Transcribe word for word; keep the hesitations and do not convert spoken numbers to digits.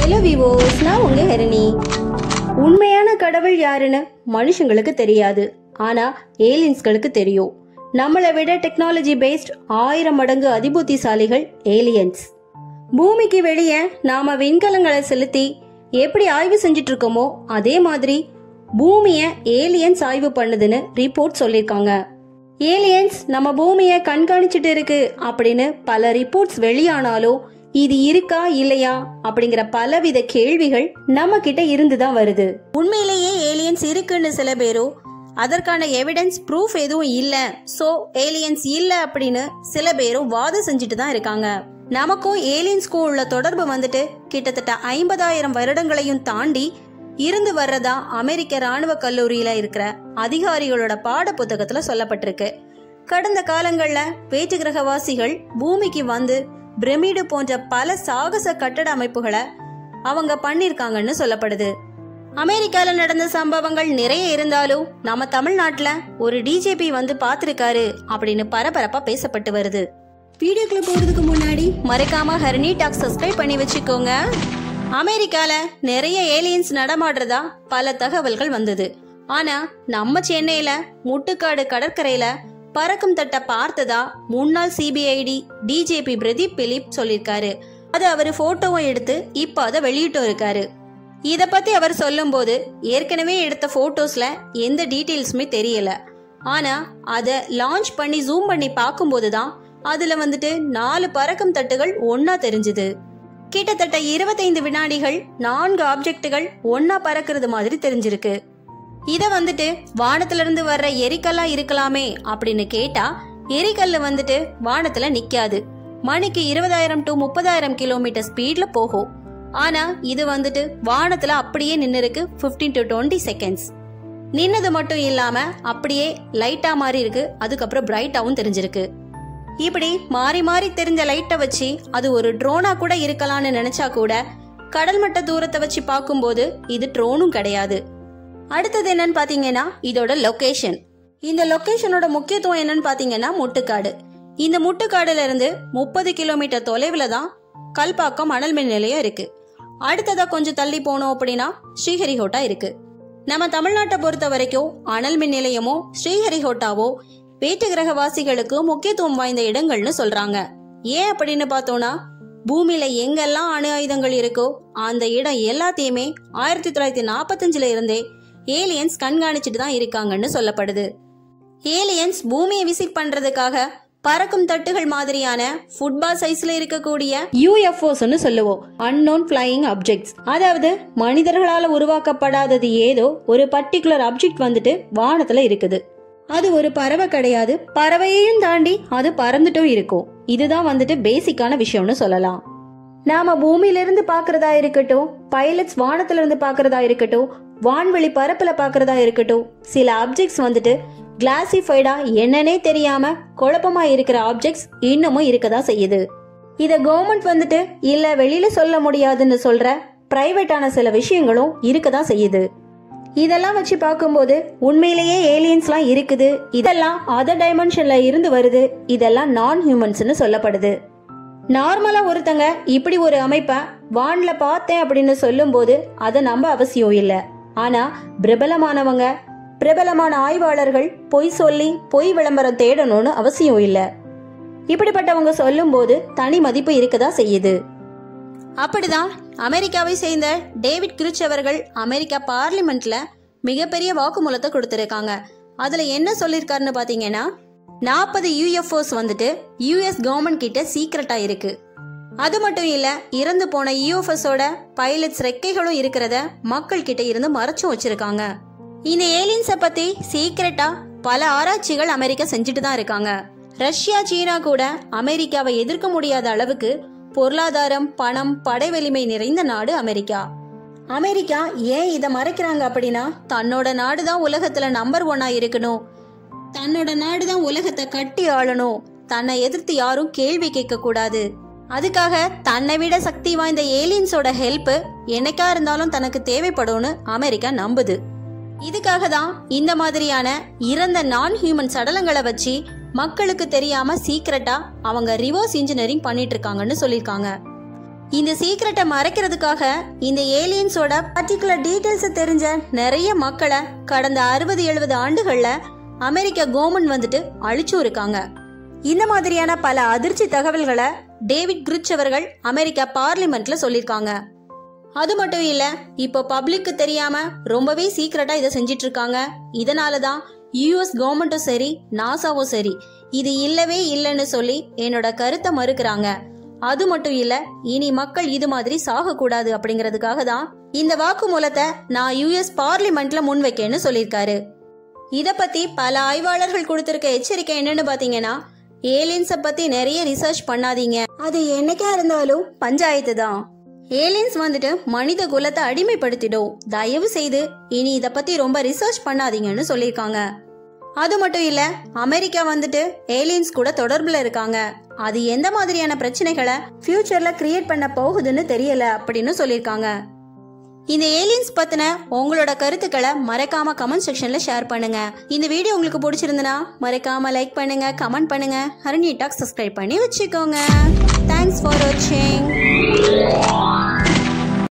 Hello விவோஸ், நான் உங்க ஹெரணி. உண்மையான கடவுள் யாருன்னு மனுஷங்களுக்கு தெரியாது, ஆனா ஏலியன்ஸ்களுக்கு தெரியும். நம்மளை விட டெக்னாலஜி பேஸ்ட் ஆயிரம் மடங்கு அதிபுத்திசாலிகள் ஏலியன்ஸ். பூமிக்கு வெளியே நாம விண்கலங்களை செலுத்தி எப்படி ஆய்வு செஞ்சிட்டு இருக்கோமோ அதே மாதிரி பூமிய ஏலியன்ஸ் ஆய்வு பண்ணுதுன்னு ரிப்போர்ட் சொல்லிருக்காங்க. ஏலியன்ஸ் நம்ம பூமிய கண்காணிச்சுட்டு இருக்கு அப்படின்னு பல ரிப்போர்ட்ஸ் வெளியானாலும் இது இருக்கா இல்லையா அப்படிங்கிற பலவித கேள்விகள் நம்ம கிட்ட இருந்துதான் வருது. உண்மையிலேயே ஏலியன்ஸ் இருக்குன்னு சில பேரும், அதற்கான எவிடன்ஸ் ப்ரூஃப் எதுவும் இல்ல, சோ ஏலியன்ஸ் இல்ல அப்படின்னு சில பேரும் வாதம் செஞ்சுட்டு தான் இருக்காங்க. நமக்கும் ஏலியன்ஸ்க்கும் உள்ள தொடர்பு வந்துட்டு கிட்டத்தட்ட ஐம்பதாயிரம் வருடங்களையும் தாண்டி இருந்து வர்றதா அமெரிக்க ராணுவ கல்லூரியில இருக்கிற அதிகாரிகளோட பாட புத்தகத்துல சொல்லப்பட்டிருக்கு. கடந்த காலங்கள்ல வேற்று கிரகவாசிகள் பூமிக்கு வந்து பிரமிடு போன்ற பல சாகச கட்டட அமைப்புகளை அவங்க பண்ணிருக்காங்கன்னு சொல்லப்படுது. அமெரிக்கால நடந்த சம்பவங்கள் நிறைய இருந்தாலும் நம்ம தமிழ்நாட்டுல ஒரு டிஜேபி வந்து பாத்திருக்காரு அப்படின்னு பரபரப்பா பேசப்பட்டு வருது. வீடியோக்குள்ள போறதுக்கு முன்னாடி மறக்காம ஹரணி டாக் சப்ஸ்கிரைப் பண்ணி வச்சுக்கோங்க. அமெரிக்கால நிறைய ஏலியன்ஸ் நடமாடுறதா பல தகவல்கள் வந்தது. ஆனா நம்ம சென்னையில முட்டுக்காடு கடற்கரையில பறக்கும் தட்ட பார்த்ததா முன்னாள் சிபிஐடி டிஜேபி பிரதீப் பிலிப் சொல்லிருக்காரு. அது அவரு போட்டோவும் எடுத்து இப்ப அதை வெளியிட்டு இருக்காரு. இத பத்தி அவர் சொல்லும் போது ஏற்கனவே எடுத்த போட்டோஸ்ல எந்த டீடைல்ஸுமே தெரியல. ஆனா அத லான்ச் பண்ணி ஜூம் பண்ணி பார்க்கும் போதுதான் அதுல வந்துட்டு நாலு பறக்கும் தட்டுகள் ஒன்னா தெரிஞ்சுது. கிட்டத்தட்ட இருபத்தைந்து வினாடிகள் நான்கு ஆப்ஜெக்டுகள் ஒன்னா பறக்கிறது மாதிரி தெரிஞ்சிருக்கு. இத வந்துட்டு வானத்துல இருந்து வர்ற எரிக்கல்லா இருக்கலாமே அப்படின்னு கேட்டா, எரிக்கல்லு வந்துட்டு வானத்துல நிக்காது. மணிக்கு இருபதாயிரம் டு முப்பதாயிரம் கிலோமீட்டர் ஸ்பீட்ல போகும். ஆனா இது வந்துட்டு வானத்துல அப்படியே நின்னு இருக்கு. பிப்டீன் டு டுவெண்ட்டி செகண்ட்ஸ் நின்னது மட்டும் இல்லாம அப்படியே லைட்டா மாறி இருக்கு. அதுக்கப்புறம் பிரைட்டாவும் தெரிஞ்சிருக்கு. இப்படி மாறி மாறி தெரிஞ்ச லைட்டை வச்சு அது ஒரு ட்ரோனா கூட இருக்கலாம்னு நினைச்சா கூட கடல் மட்ட தூரத்தை வச்சு பார்க்கும்போது இது ட்ரோனும் கிடையாது. அடுத்தது என்னன்னு பாத்தீங்கன்னா இதோட லொகேஷன். இந்த லொகேஷனோட முக்கியத்துவம் என்னன்னு பாத்தீங்கன்னா முட்டுக்காடு. இந்த முட்டுக்காடுல இருந்து முப்பது கிலோமீட்டர் தொலைவுல தான் கல்பாக்கம் அனல் மின் நிலையம் இருக்கு. அடுத்ததா கொஞ்சம் தள்ளி போனோம் அப்படின்னா ஸ்ரீஹரிகோட்டா இருக்கு. நம்ம தமிழ்நாட்டை பொறுத்த வரைக்கும் அனல் மின் நிலையமோ ஸ்ரீஹரிகோட்டாவோ வேற்று கிரகவாசிகளுக்கு முக்கியத்துவம் வாய்ந்த இடங்கள்னு சொல்றாங்க. ஏன் அப்படின்னு பார்த்தோம்னா, பூமியில எங்கெல்லாம் அணு ஆயுதங்கள் இருக்கோ அந்த இடம் எல்லாத்தையுமே ஆயிரத்தி தொள்ளாயிரத்தி நாற்பத்தி அஞ்சுல இருந்தே ஏலியன்ஸ் கண்காணிச்சுட்டு தான் இருக்காங்கன்னு சொல்லப்படுது. ஏலியன்ஸ் பூமியை விசிட் பண்றதுக்காக பறக்கும் தட்டுகள் மாதிரியான ஃபுட்பால் சைஸ்ல இருக்கக்கூடிய யூஎஃப்ஓஸ்னு சொல்லுவோம், அன்னோன் ஃபிளையிங் ஆப்ஜெக்ட்ஸ். அதாவது மனிதர்களால உருவாக்கப்படாதது ஏதோ ஒரு பர்டிகுலர் ஆப்ஜெக்ட் வந்துட்டு வானத்துல இருக்குது. அது ஒரு பறவை கிடையாது, பறவையையும் தாண்டி அது பறந்துட்டும் இருக்கும். இதுதான் வந்துட்டு பேசிக்கான விஷயம்னு சொல்லலாம். நாம பூமியில இருந்து பாக்குறதா இருக்கட்டும், பைலட்ஸ் வானத்துல இருந்து பாக்குறதா இருக்கட்டும், வான்வெளி பரப்புல பாக்குறதா இருக்கட்டும், சில ஆப்ஜெக்ட்ஸ் வந்துட்டு கிளாசிஃபைடா என்னன்னே தெரியாம குழப்பமா இருக்கிற ஆப்ஜெக்ட்ஸ் இன்னமும் இருக்கதான் செய்யுது. இத கவர்மெண்ட் வந்துட்டு இல்ல வெளியில சொல்ல முடியாதுன்னு சொல்ற பிரைவேட்டான சில விஷயங்களும் இருக்கதான் செய்யுது. இதெல்லாம் வச்சு பார்க்கும்போது உண்மையிலேயே ஏலியன்ஸ்லாம் இருக்குது. இதெல்லாம் அதர் டைமென்ஷன்ல இருந்து வருது. இதெல்லாம் நான் ஹியூமன்ஸ்னு சொல்லப்படுது. நார்மலா ஒருத்தங்க இப்படி ஒரு அமைப்பை வான்ல பார்த்தேன் அப்படின்னு சொல்லும் போது அதை நம்ப அவசியம் இல்ல. ஆனா பிரபலமானவங்க, பிரபலமான ஆய்வாளர்கள் பொய் சொல்லி பொய் விளம்பரம் தேடணும்னு அவசியம் இல்ல. இப்படிப்பட்டவங்க சொல்லும் போது தனி மதிப்பு இருக்கதா செய்யுது. அப்படிதான் அமெரிக்காவை சேர்ந்த டேவிட் கிரிச் அவர்கள் அமெரிக்கா பார்லிமெண்ட்ல மிகப்பெரிய வாக்குமூலத்தை கொடுத்திருக்காங்க. அதுல என்ன சொல்லிருக்காருன்னு பாத்தீங்கன்னா, நாற்பது யூஎஃப்ஓஸ் வந்துட்டு யூஎஸ் கவர்மெண்ட் கிட்ட சீக்ரெட்டா இருக்கு. அது மட்டும் இல்ல, இறந்து போன யூஎஃப்ஓஸோட பைலட்ஸ் ரெக்கைகளும் இருக்கிறத மக்கள் கிட்ட இருந்து மறைச்சும் வச்சிருக்காங்க. இந்த ஏலியன்ஸ பத்தி சீக்ரெட்டா பல ஆராய்ச்சிகள் அமெரிக்கா செஞ்சுட்டு தான் இருக்காங்க. ரஷ்யா, சீனா கூட அமெரிக்காவை எதிர்க்க முடியாத அளவுக்கு பொருளாதாரம், பணம், படை வலிமை நிறைந்த நாடு அமெரிக்கா. அமெரிக்கா ஏன் இத மறைக்கிறாங்க அப்படின்னா, தன்னோட நாடுதான் உலகத்துல நம்பர் ஒன்னா இருக்கணும், தன்னோட நாடுதான் உலகத்தை கட்டி ஆளணும், தன்னை எதிர்த்து யாரும் கேள்வி கேட்க கூடாது. அதுக்காக தன்னை விட சக்தி வாய்ந்த ஏலியன்ஸோட ஹெல்ப் என்னைக்கா இருந்தாலும் தனக்கு தேவைப்படும்னு அமெரிக்கா நம்புது. இதுக்காக தான் இந்த மாதிரியான இறந்த நான் ஹியூமன் சடலங்களை வச்சு மக்களுக்கு தெரியாம சீக்கிரட்டா அவங்க ரிவர்ஸ் இன்ஜினியரிங் பண்ணிட்டு இருக்காங்கன்னு சொல்லிருக்காங்க. இந்த சீக்ரெட்டை மறைக்கிறதுக்காக இந்த ஏலியன்ஸோட பர்டிகுலர் டீடைல்ஸ் தெரிஞ்ச நிறைய மக்களை கடந்த அறுபது எழுபது ஆண்டுகள்ல அமெரிக்க கவர்மெண்ட் வந்துட்டு அழிச்சும் இருக்காங்க. இந்த மாதிரியான பல அதிர்ச்சி தகவல்களை டேவிட் கிரிச் அவர்கள் அமெரிக்கா பார்லிமெண்ட்ல சொல்லிருக்காங்க. அது மட்டும் இல்ல, இப்போ பப்ளிக்கு தெரியாம ரொம்பவே சீக்கிரட்டா இதை செஞ்சிட்டு இருக்காங்க. இதனாலதான் யூஎஸ் கவர்மெண்ட்டும் சரி நாசாவும் சரி இது இல்லவே இல்லைன்னு சொல்லி என்னோட கருத்தை மறுக்கிறாங்க. அது மட்டும் இல்ல, இனி மக்கள் இது மாதிரி சாக கூடாது அப்படிங்கறதுக்காக தான் இந்த வாக்குமூலத்தை நான் யூஎஸ் பார்லிமெண்ட்ல முன்வைக்கேன்னு சொல்லியிருக்காரு. இத பத்தி பல ஆய்வாளர்கள் கொடுத்திருக்க எச்சரிக்கை என்னன்னு பாத்தீங்கன்னா, ஏலியன்ஸ பத்தி நிறைய ரிசர்ச் பண்ணாதீங்க, அது என்னைக்கா இருந்தாலும் பஞ்சாயத்து தான். ஏலியன்ஸ் வந்துட்டு மனித குலத்தை அடிமைப்படுத்திடும், தயவு செய்து இனி இத பத்தி ரொம்ப ரிசர்ச் பண்ணாதீங்கன்னு சொல்லியிருக்காங்க. அது மட்டும் இல்ல, அமெரிக்கா வந்துட்டு ஏலியன்ஸ் கூட தொடர்புல இருக்காங்க, அது எந்த மாதிரியான பிரச்சனைகளை ஃபியூச்சர்ல கிரியேட் பண்ண போகுதுன்னு தெரியல அப்படின்னு சொல்லியிருக்காங்க. இந்த ஏலியன்ஸ் பத்தின உங்களோட கருத்துக்களை மறக்காம கமெண்ட் செக்ஷன்ல ஷேர் பண்ணுங்க. இந்த வீடியோ உங்களுக்கு பிடிச்சிருந்தனா மறக்காம லைக் பண்ணுங்க, கமெண்ட் பண்ணுங்க, ஹரிணி டாக் சப்ஸ்கிரைப் பண்ணி வச்சுக்கோங்க. தேங்க்ஸ் ஃபார் வாட்சிங்.